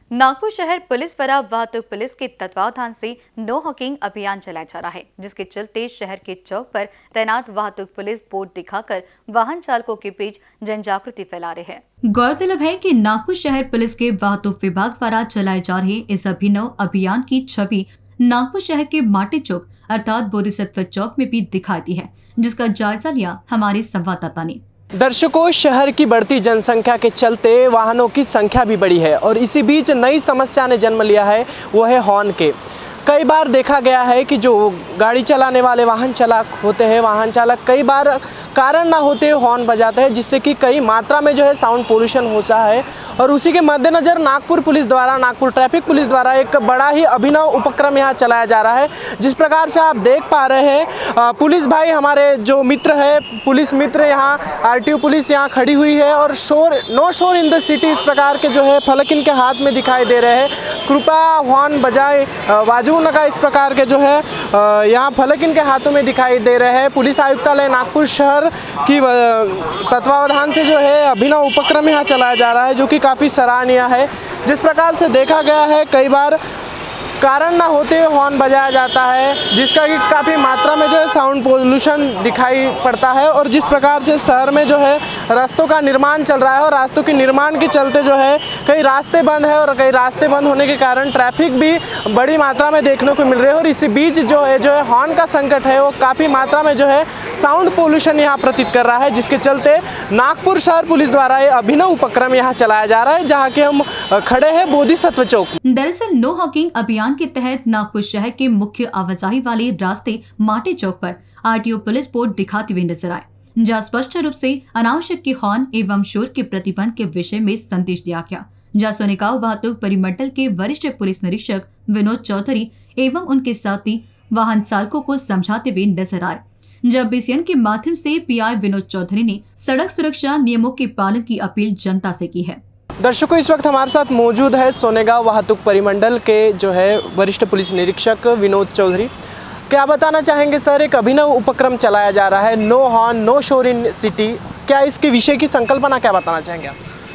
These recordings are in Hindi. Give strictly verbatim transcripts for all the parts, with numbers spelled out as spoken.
नागपुर शहर पुलिस द्वारा वाहतुक पुलिस के तत्वावधान से नो हॉकिंग अभियान चलाया जा रहा है, जिसके चलते शहर के चौक पर तैनात वाहतुक पुलिस बोर्ड दिखाकर वाहन चालकों के बीच जन जागृति फैला रहे हैं। गौरतलब है कि नागपुर शहर पुलिस के वाहतुक विभाग द्वारा चलाए जा रहे इस अभिनव अभियान की छवि नागपुर शहर के माटे चौक अर्थात बोधिसत्व चौक में भी दिखाई दी है, जिसका जायजा लिया हमारे संवाददाता ने। दर्शकों, शहर की बढ़ती जनसंख्या के चलते वाहनों की संख्या भी बढ़ी है और इसी बीच नई समस्या ने जन्म लिया है, वो है हॉर्न के। कई बार देखा गया है कि जो गाड़ी चलाने वाले वाहन चालक होते हैं, वाहन चालक कई बार कारण ना होते हॉर्न बजाते हैं, जिससे कि कई मात्रा में जो है साउंड पोल्यूशन होता है। और उसी के मद्देनज़र नागपुर पुलिस द्वारा नागपुर ट्रैफिक पुलिस द्वारा एक बड़ा ही अभिनव उपक्रम यहाँ चलाया जा रहा है। जिस प्रकार से आप देख पा रहे हैं, पुलिस भाई हमारे जो मित्र है, पुलिस मित्र यहाँ आरटीओ पुलिस यहाँ खड़ी हुई है और शोर नो शोर इन द सिटी इस प्रकार के जो है फलक इनके हाथ में दिखाई दे रहे हैं। कृपया हॉर्न बजाए वाजू न का इस प्रकार के जो है यहाँ फलक इनके हाथों में दिखाई दे रहे हैं। पुलिस आयुक्तालय नागपुर शहर की तत्वावधान से जो है अभिनव उपक्रम यहाँ चलाया जा रहा है, जो कि काफ़ी सराहनीय है। जिस प्रकार से देखा गया है, कई बार कारण ना होते हॉर्न बजाया जाता है, जिसका कि काफ़ी मात्रा में जो है साउंड पोल्यूशन दिखाई पड़ता है। और जिस प्रकार से शहर में जो है रास्तों का निर्माण चल रहा है और रास्तों के निर्माण के चलते जो है कई रास्ते बंद है और कई रास्ते बंद होने के कारण ट्रैफिक भी बड़ी मात्रा में देखने को मिल रही है। और इसी बीच जो है जो है हॉर्न का संकट है, वो काफ़ी मात्रा में जो है साउंड पोल्यूशन यहाँ प्रतीत कर रहा है, जिसके चलते नागपुर शहर पुलिस द्वारा ये अभिनव उपक्रम यहाँ चलाया जा रहा है, जहाँ के हम खड़े हैं बोधिसत्व चौक। दरअसल नो हॉकिंग अभियान के तहत नागपुर शहर के मुख्य आवाजाही वाले रास्ते माटे चौक पर आरटीओ पुलिस बोर्ड दिखाते हुए नजर आए, जहाँ स्पष्ट रूप से अनावश्यक के हॉर्न एवं शोर के प्रतिबंध के विषय में संदेश दिया गया। जहाँ सोनेगांव वाहतुक परिमंडल के वरिष्ठ पुलिस निरीक्षक विनोद चौधरी एवं उनके साथी वाहन चालकों को समझाते हुए नजर आए। जब बीसीएन के माध्यम से पीआई विनोद चौधरी ने सड़क सुरक्षा नियमों के पालन की अपील जनता से की है। दर्शकों, इस वक्त हमारे साथ मौजूद है सोनेगांव वाहतुक परिमंडल के जो है वरिष्ठ पुलिस निरीक्षक विनोद चौधरी। क्या बताना चाहेंगे सर, एक अभिनव उपक्रम चलाया जा रहा है नो हॉर्न नो शोर इन सिटी, क्या इसके विषय की संकल्पना क्या बताना चाहेंगे आप?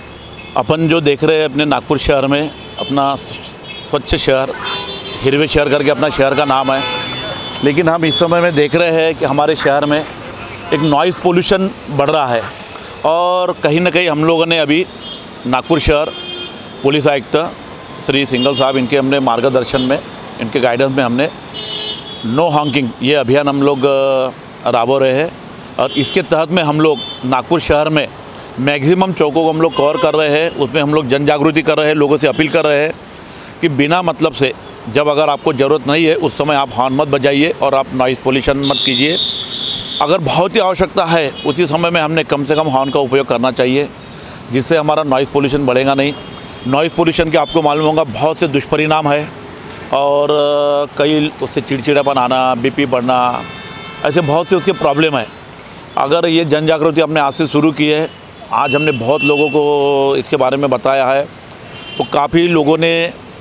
अपन जो देख रहे हैं अपने नागपुर शहर में, अपना स्वच्छ शहर, हिरवे शहर करके अपना शहर का नाम है, लेकिन हम इस समय में देख रहे हैं कि हमारे शहर में एक नॉइज़ पोल्यूशन बढ़ रहा है। और कहीं ना कहीं हम लोगों ने अभी नागपुर शहर पुलिस आयुक्त श्री सिंघल साहब, इनके हमने मार्गदर्शन में, इनके गाइडेंस में हमने नो हॉकिंग ये अभियान हम लोग राबो रहे हैं। और इसके तहत में हम लोग नागपुर शहर में मैक्सिमम चौकों को हम लोग कवर कर रहे हैं। उसमें हम लोग जन जागृति कर रहे हैं, लोगों से अपील कर रहे हैं कि बिना मतलब से, जब अगर आपको ज़रूरत नहीं है उस समय आप हॉर्न मत बजाइए और आप नॉइज़ पोल्यूशन मत कीजिए। अगर बहुत ही आवश्यकता है उसी समय में हमने कम से कम हॉर्न का उपयोग करना चाहिए, जिससे हमारा नॉइज़ पोल्यूशन बढ़ेगा नहीं। नॉइज़ पोल्यूशन के आपको मालूम होगा बहुत से दुष्परिणाम है और कई उससे चिड़चिड़ापन आना, बीपी बढ़ना, ऐसे बहुत से उसके प्रॉब्लम है। अगर ये जन जागृति हमने आज से शुरू की है, आज हमने बहुत लोगों को इसके बारे में बताया है, तो काफ़ी लोगों ने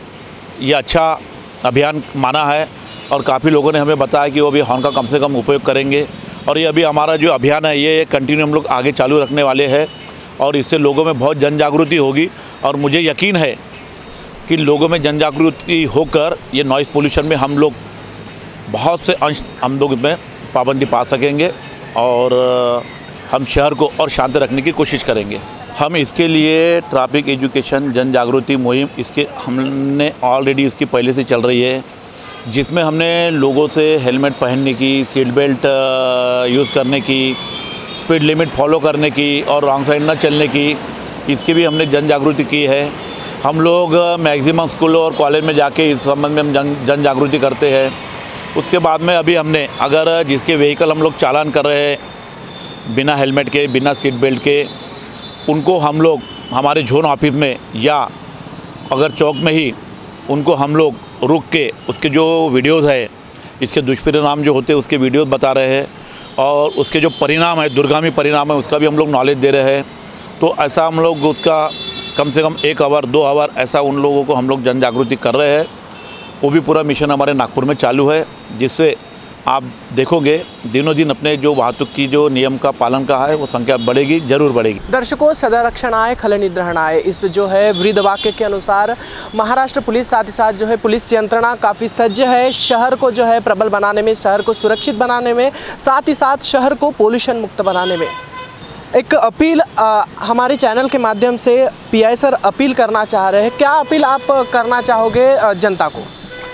ये अच्छा अभियान माना है और काफ़ी लोगों ने हमें बताया कि वो भी हॉर्न का कम से कम उपयोग करेंगे। और ये अभी हमारा जो अभियान है ये कंटिन्यू हम लोग आगे चालू रखने वाले हैं और इससे लोगों में बहुत जन जागृति होगी। और मुझे यकीन है कि लोगों में जन जागृति होकर ये नॉइज़ पोल्यूशन में हम लोग बहुत से अंश हम लोग में पाबंदी पा सकेंगे और हम शहर को और शांत रखने की कोशिश करेंगे। हम इसके लिए ट्रैफिक एजुकेशन जन जागृति मुहिम इसके हमने ऑलरेडी इसकी पहले से चल रही है, जिसमें हमने लोगों से हेलमेट पहनने की, सीट बेल्ट यूज़ करने की, स्पीड लिमिट फॉलो करने की और रॉन्ग साइड न चलने की, इसकी भी हमने जन जागृति की है। हम लोग मैक्सिमम स्कूल और कॉलेज में जाके इस संबंध में हम जन जन जागृति करते हैं। उसके बाद में अभी हमने अगर जिसके व्हीकल हम लोग चालान कर रहे हैं बिना हेलमेट के, बिना सीट बेल्ट के, उनको हम लोग हमारे जोन ऑफिस में या अगर चौक में ही उनको हम लोग रुक के उसके जो वीडियोज़ है, इसके दुष्परिणाम जो होते हैं उसके वीडियोज़ बता रहे हैं और उसके जो परिणाम है, दुर्गामी परिणाम है, उसका भी हम लोग नॉलेज दे रहे हैं। तो ऐसा हम लोग उसका कम से कम एक आवर दो आवर ऐसा उन लोगों को हम लोग जन जागृति कर रहे हैं। वो भी पूरा मिशन हमारे नागपुर में चालू है, जिससे आप देखोगे दिनों दिन अपने जो वाहतुक की जो नियम का पालन का है वो संख्या बढ़ेगी, जरूर बढ़ेगी। दर्शकों, सदा रक्षणाय खल निग्रहणाय, इस जो है वृद्ध वाक्य के अनुसार महाराष्ट्र पुलिस साथ ही साथ जो है पुलिस यंत्रणा काफ़ी सज्ज है शहर को जो है प्रबल बनाने में, शहर को सुरक्षित बनाने में, साथ ही साथ शहर को पोल्यूशन मुक्त बनाने में। एक अपील आ, हमारे चैनल के माध्यम से पीआई सर अपील करना चाह रहे हैं, क्या अपील आप करना चाहोगे आ, जनता को?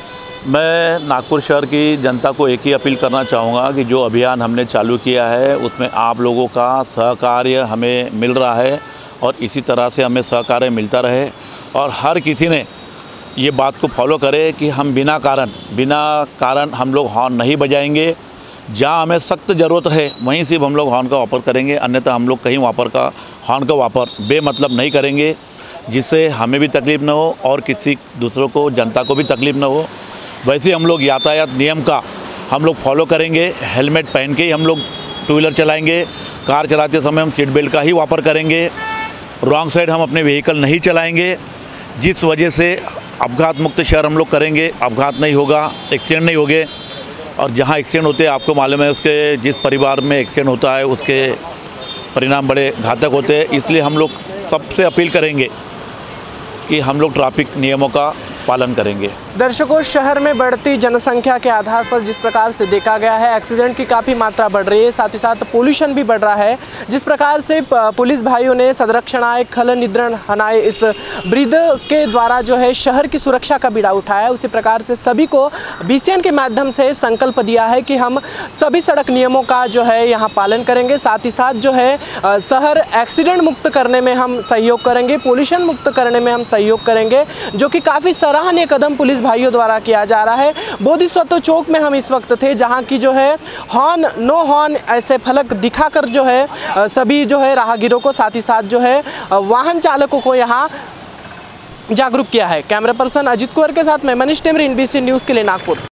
मैं नागपुर शहर की जनता को एक ही अपील करना चाहूँगा कि जो अभियान हमने चालू किया है उसमें आप लोगों का सहकार्य हमें मिल रहा है और इसी तरह से हमें सहकार्य मिलता रहे और हर किसी ने ये बात को फॉलो करे कि हम बिना कारण बिना कारण हम लोग हॉर्न नहीं बजाएंगे। जहाँ हमें सख्त ज़रूरत है वहीं सिर्फ हम लोग हॉर्न का वापर करेंगे, अन्यथा हम लोग कहीं वापर का हॉर्न का वापर बेमतलब नहीं करेंगे, जिससे हमें भी तकलीफ़ न हो और किसी दूसरों को, जनता को भी तकलीफ़ न हो। वैसे हम लोग यातायात नियम का हम लोग फॉलो करेंगे, हेलमेट पहन के ही हम लोग टू व्हीलर चलाएंगे, कार चलाते समय हम सीट बेल्ट का ही वापर करेंगे, रॉन्ग साइड हम अपने व्हीकल नहीं चलाएंगे, जिस वजह से अपघात मुक्त शहर हम लोग करेंगे, अपघात नहीं होगा, एक्सीडेंट नहीं होंगे। और जहाँ एक्सीडेंट होते हैं आपको मालूम है उसके जिस परिवार में एक्सीडेंट होता है उसके परिणाम बड़े घातक होते हैं, इसलिए हम लोग सबसे अपील करेंगे कि हम लोग ट्रैफिक नियमों का पालन करेंगे। दर्शकों, शहर में बढ़ती जनसंख्या के आधार पर जिस प्रकार से देखा गया है एक्सीडेंट की काफ़ी मात्रा बढ़ रही है, साथ ही साथ पोल्यूशन भी बढ़ रहा है। जिस प्रकार से पुलिस भाइयों ने सदरक्षणाय खल निग्रहणाय इस वृद्ध के द्वारा जो है शहर की सुरक्षा का बीड़ा उठाया, उसी प्रकार से सभी को बीसीएन के माध्यम से संकल्प दिया है कि हम सभी सड़क नियमों का जो है यहाँ पालन करेंगे, साथ ही साथ जो है शहर एक्सीडेंट मुक्त करने में हम सहयोग करेंगे, पोल्यूशन मुक्त करने में हम सहयोग करेंगे, जो कि काफ़ी सराहनीय कदम पुलिस भाइयों द्वारा किया जा रहा है। बोधिसत्व चौक में हम इस वक्त थे, जहां की जो है हॉर्न नो हॉर्न ऐसे फलक दिखाकर जो है सभी जो है राहगीरों को, साथ ही साथ जो है वाहन चालकों को यहां जागरूक किया है। कैमरा पर्सन अजित कुंवर के साथ मैं मनीष टेमरी, एनबीसी न्यूज़ के लिए नागपुर।